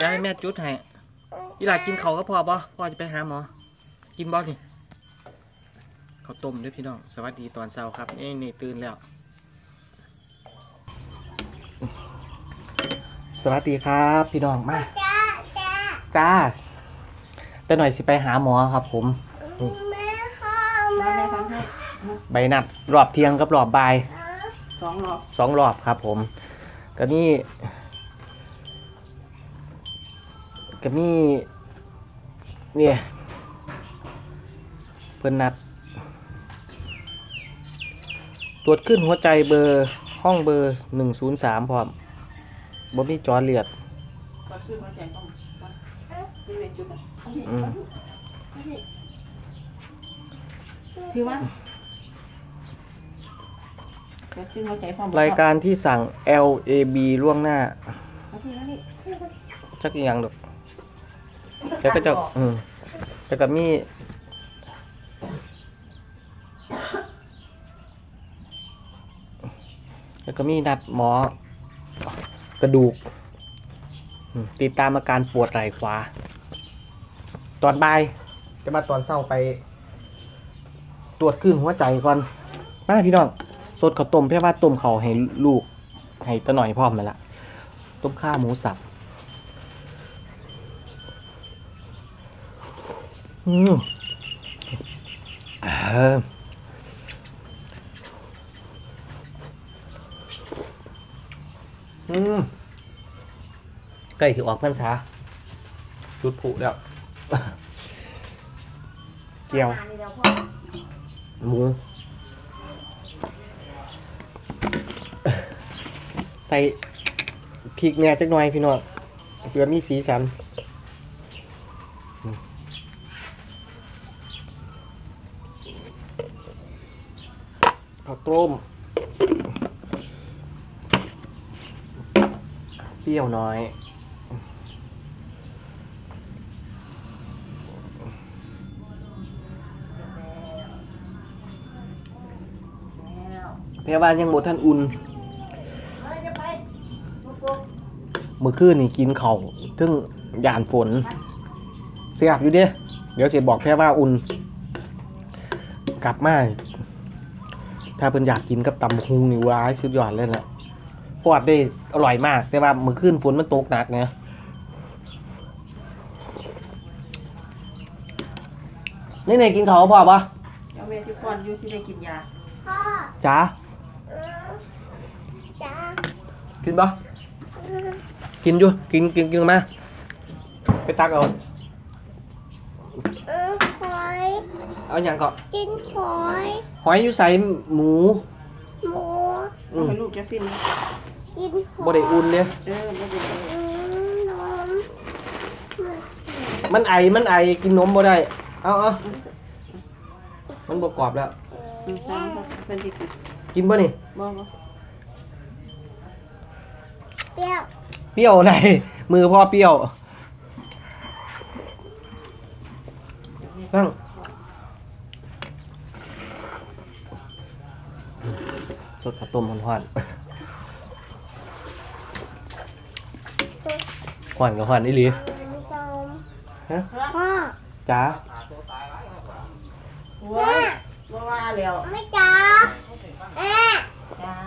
ได้แม่จุดให้อีหลากินเขาก็พอป่ะพ่อจะไปหาหมอกินบ่นี่ข้าวต้มด้วยพี่น้องสวัสดีตอนเช้าครับนี่ตื่นแล้วสวัสดีครับพี่น้องมาจ้าแต่หน่อยสิไปหาหมอครับผมใบนัดรอบเที่ยงกับรอบบ่าย2 รอบครับผมก็นี่เนี่ยเพิ่นนัดตรวจขึ้นหัวใจเบอร์ห้องเบอร์103พร้อมบ่มีจอเลือดคือว่ารายการที่สั่ง LAB ล่วงหน้าจักอีหยังดอกแล้วก็จะแล้วก็มีนัดหมอกระดูกติดตามอาการปวดไหล่ขวาตอนบ่ายจะมาตอนเช้าไปตรวจคลื่นหัวใจก่อนมาพี่น้องสดข้าวต้มเพื่อว่าต้มเขาให้ลูกให้ตะหน่อยพร้อมมาละต้มข้าวหมูสับใกล้ถึงออกพรรษาจุดผุแล้วเกี่ยวหมูใส่พริกแหน่จักหน่อยพี่น้องเพื่อมีสีสันข้าวต้มเปรี้ยวน้อยเพียบ้านยังหมดท่านอุ่นเมื่อคืนนี่กินเข่าซึ่งหยานฝนเสียบอยู่เด้เดี๋ยวจะบอกแค่ว่าอุ่นกลับมาถ้าเพิ่นอยากกินกับตำฮูนี่ว้ายสุดยอดเลยแหละปอดได้อร่อยมากแต่ว่าเมื่อคืนฝนมันตกหนักนะนี่กินเขาพอปะเอาเวทีก่อนอยู่ที่ได้กินยาจ๋ากินปะกินอยู่กินมาไปตักเอาหอยเอาอย่างก่อนกินหอยอยู่ใส่หมูให้ลูกจะฟินกินบ่ได้อุ่นเนี่ยมันไอกินนมบ่ได้เอามันบ่กรอบแล้วกินบ่นี่เปรี้ยวไหนมือพ่อเปรี้ยวนั่งสดข้าวต้มหวานกับหวานอีหลีฮะจ๋าว่าแล้วไม่จ๋าจ๋า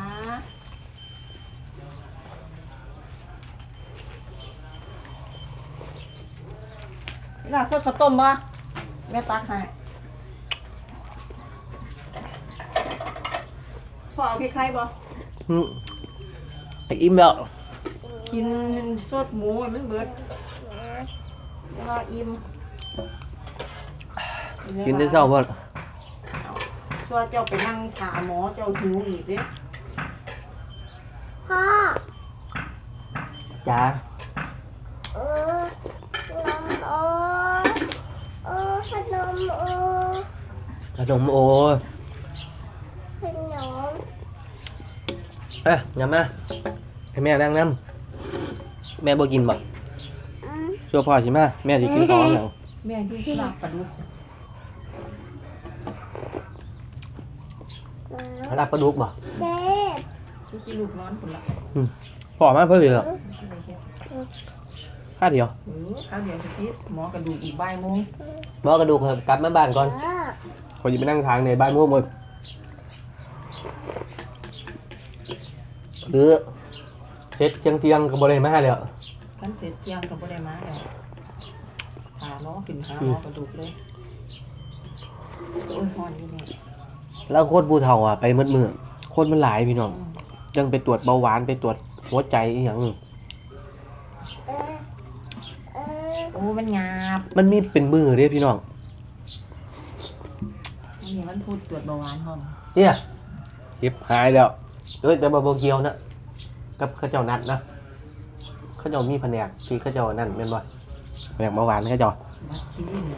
น่าสดข้าวต้มป่ะแม่ตักให้พอเอาพริกไทยป่ะอิ่มแล้วกินสดหมูมันเบิดแล้วก็อิ่มกินได้เช้าบ่ช่วยเจ้าไปนั่งถามหมอเจ้าหิวอีกดิพ่อจ๋าขนมโออย่ามาให้แม่นั่งน้ำแม่บ่กินบ่ช่วยพ่อสิมาแม่สิกินของแล้วแม่กินลาบปลาดุกลาบปลาดุกบ่กินลูกนอนคนละพ่อมาเพื่อสิเหรอข้าวเดียวข้าวเดียวสิหมอกระดูกอีกบ่ายโมงหมอกระดูกกลับมาบ้านก่อนเออคนจะไปนั่งทางในบ้านมั่วหมดหรือเช็ดเที่ยงก็บ่ได้มาแล้วกันเสร็จเที่ยงก็บ่ได้มาแล้วหาล้อขึ้นหาล้อกระดูกเลยโอ้ยฮอนอยู่นี่แล้วโคตรผู้เฒ่าอ่ะไปมืดๆคนมันหลายพี่น้องยังไปตรวจเบาหวานไปตรวจหัวใจอีกอย่างหนึ่งเออเออโอ้มันหยาบมันมีเป็นมือเด้พี่น้องนี่มันพูดตรวจเบาหวานห้องเนี่ยคลิปหายแล้วแต่บาโบเกียวนะกับข้าเจ้านัดนะข้าเจ้ามีแผนกที่ข้าเจ้านั่นเป็นบ่แผนกเบาหวานข้าเจ้าบัดคิวเนี่ย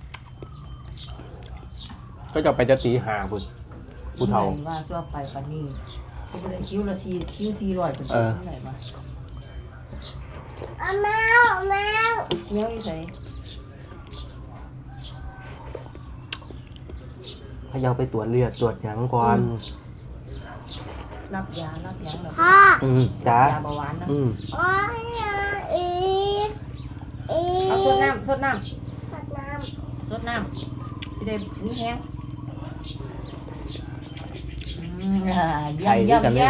ข้าเจ้าไปจะตีหาพุ่นผู้เฒ่าว่าชอบไปปานนี้ก็บ่ได้คิวละคิว400เป็นเออเท่าไหร่มาเอาแมวแมวเนี้ยอยู่ไสข้าเจ้าไปตรวจเลือดตรวจหยังก่อนรับยารับหยังแบบพ่อจ้ายาเบาหวานนะโอ้ยอีอีเอาสดน้ำสดน้สดน้ำสิได้มีแฮงย่ำ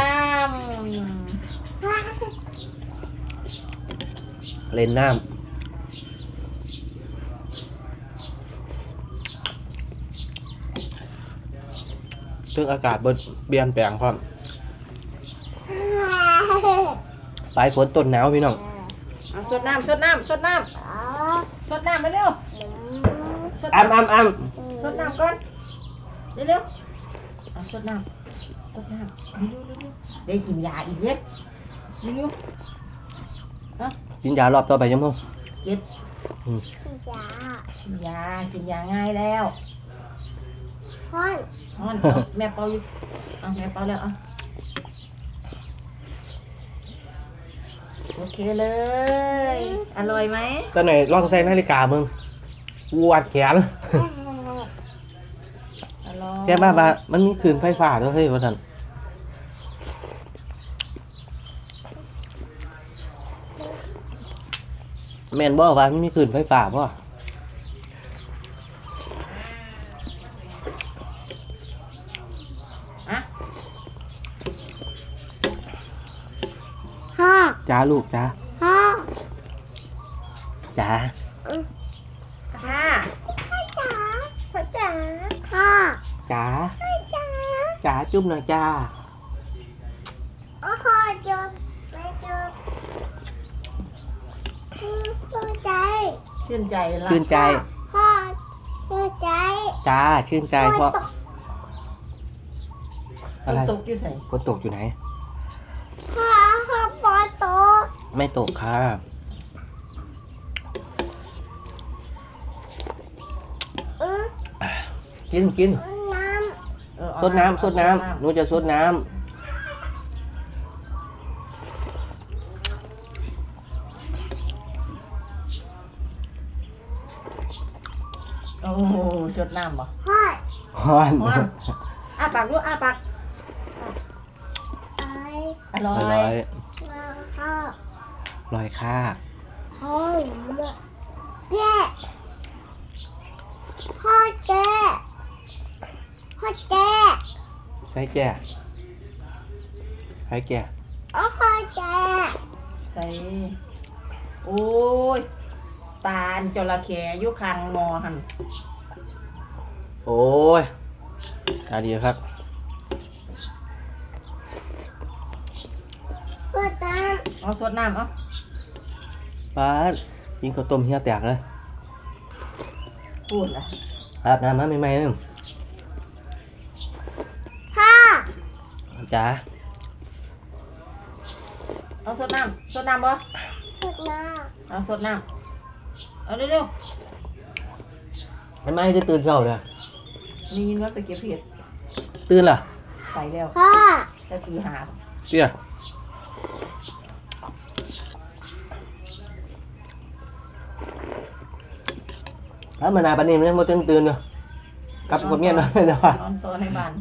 เล่นน้ำซึ่งอากาศเปลี่ยนแปลงพร้อมำปลายฝนต้นหนาวพี่น้องเอาสดน้ำสดน้ำเร็วๆสดอ้ำน้ำสดน้ำก่อนเร็วๆเอาสดน้ำเร็วๆได้กินยาอีกเล็กเร็วกินยารอบต่อไปยังมั้งๆเก็บจ๋ากินยาง่ายแล้วพ่อนฮ้อนเอาแม่เป่าอยู่เอาแม่เป่าแล้วเอาโอเคเลย อร่อยไหมตอนไหนลองใส่นาฬิกามึงวัดแขนอร่อยแค่บ้ามันมีคืนไฟฟ้าด้วยเฮ้ยว่าท่านแม่นบอกว่ามันมีคืนไฟฟ้าป่ะอะพ่อจ้าลูกจ้าพ่อจ้าค่ะพ่อจ๋าพ่อจ๋าพ่อจ้าพ่อจ๋าจ้าจุ๊บหน่อยจ้าโอ้พ่อจุ๊บไม่จุ๊บพ่อใจชื่นใจละชื่นใจพ่อพ่อใจจ้าชื่นใจเพราะฝอะไรนตกอยู่ใส่ฝนตกอยู่ไหนพ่อพ่อโตไม่ตกค่ะ กินน้สดน้ำหนูจะสดน้โอ้ชดน้ำบ่ำพ่อำฮ้อนฮ้อนอ้าปากลูกอ้าปากไอ้อร่ออร่อยยมาพ่อลอยค่าพ่อแก่พ่อแก่พ่อแก่ใช้แก่ใช้แก่โอ้พ่อแก่ใส่โอ้ยตาลจระเข้อยู่ข้างหมอหันโอ้ยอาดีครับพ่อตาเอาสดน้ำเอาป้าดกินข้าวต้มเฮียแตกเลยพูดละอาบน้ำมาใหม่ๆนึงพ่อจ้าเอาสดน้ำบ่พูดมาเอาสดน้ำเอาเร็วไม่จะตื่นเช้าเลยๆนี่ยินว่าไปเก็บเห็ดตื่นล่ะไปแล้วพ่อจะตีหาเตี้ยถ้ามานาปันนี้มันยังไม่ตื่นเนาะกลับกับเมียเนาะเดี๋ยวว่านอนตัวในบ้าน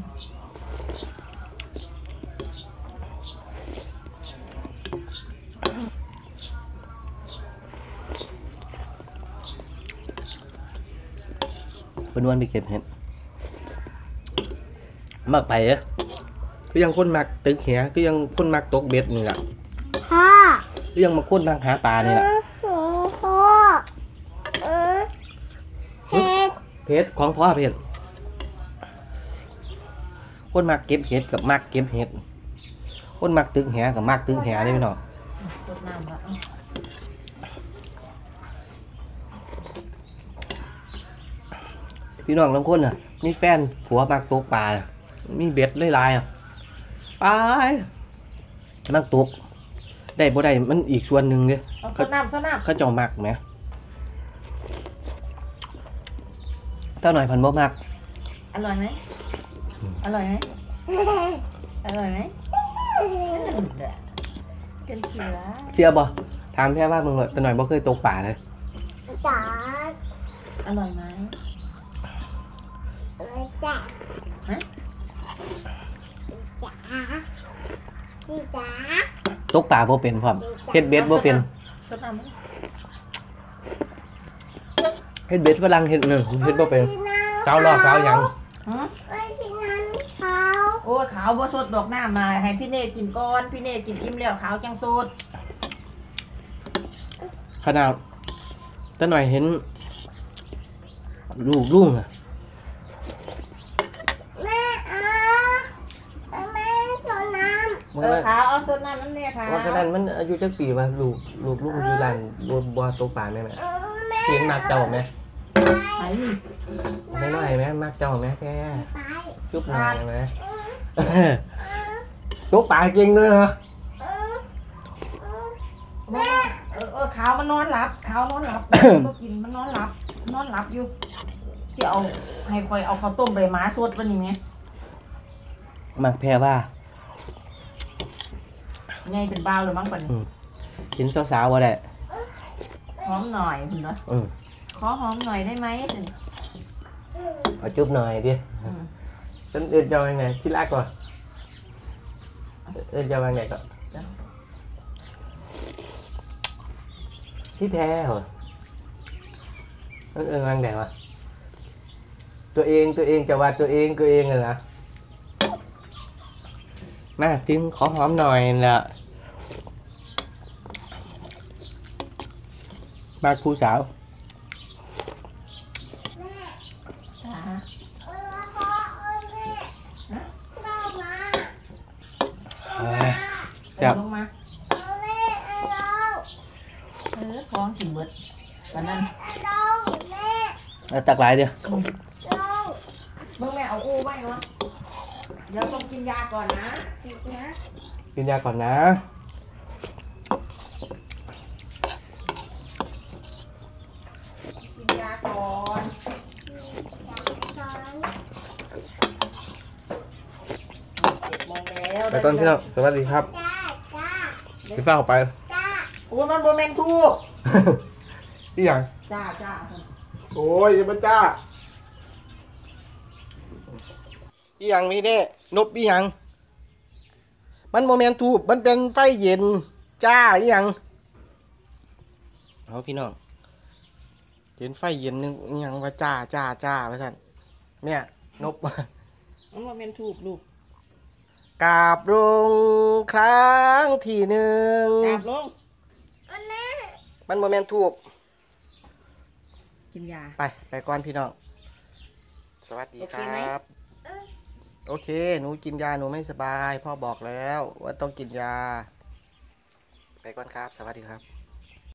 เป็นวันไปเก็บเห็ดมักไปเด้อก็ยังคนมักตึกเหียก็ยังคนมักตกเบ็ดนี่แหละพ่อก็ยังมาคนมักหาปลานี่แหละพ่อเห็ดเพชรของพ่อเพชรคนมักเก็บเห็ดกับมักเก็บเห็ดคนมักตึกเหียกับมักตึกเหียนี่พี่น้องรดน้ำละพี่น้องบางคนอ่ะมีแฟนผัวมักตกปลามีเบ็ดหลายๆอ่ะไปมักตกได้บ่ได้มันอีกส่วนหนึ่งเลยเอาสดน้ำสดน้เขาเจ้ามักไหมเท่าหน่อยพันบ่มักำอร่อยไหมอร่อยไหมอร่อยไหมกันเสือเชื่อบ่ถามแค่ว่ามึงเท่าหน่อยบ่เคยตกปลาเลยจ๋าอร่อยไหมจ๋าฮะจ๋าพี่จ๋าตกปลาบ่เป็นพร้อมเฮ็ดเบ็ดบ่เป็นสดน้ำไหมเฮ็ดเบ็ดฝรั่งเฮ็ดเฮ็ดบ่เป็นสาวหลอกสาวหยังฮะไอ้ที่นั่นเขาโอ้ยขาวบ่สดดอกน้ำมาให้พี่เนตกินก่อนพี่เนตกินอิ่มแล้วขาวจังสดขนาดเท่าหน่อยเห็นลูกลุงอ่ะแม่แม่โซน้ขาวเอาสดน้ำนั่นเนี่ยขาวว่าขนาดมันอายุจักปีวะลูกลุงอยู่ร้านบ่ตกปลาแม่แม่ำแม่เสียงมักเจ้าแม่ไปไม่น้อยแม่มักเจ้าแม่แค่ไปจุ๊บหน่อยแม่ ตกปลาจริงด้วยเหรอแม่ขาวมันนอนหลับขาวนอนหลับ ก็กินมันนอนหลับนอนหลับอยู่ที่เอาให้คอยเอาข้าวต้มใบม้าสดวันนี้ไงมักแพ้ว่าไงเป็นบ้าวเลยมั้งปันกินสาวๆว่าได้หอมหน่อยคุณเนาะอืมขอหอมหน่อยได้ไหมเอาจุ๊บหน่อยดิต้นเอื่นจะวางไหนที่รักก่อนเอื่นจะวางไหนก่อนที่แท้เหรอต้นเอื่นวางไหนวะตัวเองจะว่าตัวเองเลยนะมาติ้มขอหอมหน่อยละมาครูสาวจ้าพ่อแม่เรามาจับลงมาแม่เราท้องกินเบิดวันนั้นเราแม่แล้วตักหลายเดียวเราเมื่อแม่เอาอู้ไว้เนาะเดี๋ยวต้องกินยาก่อนนะกินยาก่อนนะกินยาก่อนสอน 7 โมงแล้วไปก่อนพี่น้องสวัสดีครับจ้าจ้าพี่ฟ้าออกไปจ้าโอ้ยมันโบแมนทูกพี่หยังจ้าจ้าโอ้ยมันจ้าพี่หยังมีเนี่ยนบพี่หยังมันโมเมนต์ทูบมันเป็นไฟเย็นจ้าพี่หยังเอาพี่น้องเห็นไฟเย็นนึงอิหยังว่าจ้าว่าท่านเนี่ยนบมันโบแมนทูกลูกกราบลงครั้งที่หนึ่งจับลงแม่มันโมเมนต์ทูบกินยาไปก่อนพี่น้อง สวัสดีคโอเคไหมรับ โอเค หนูกินยาหนูไม่สบาย พ่อบอกแล้วว่าต้องกินยา ไปก่อนครับ สวัสดีครับ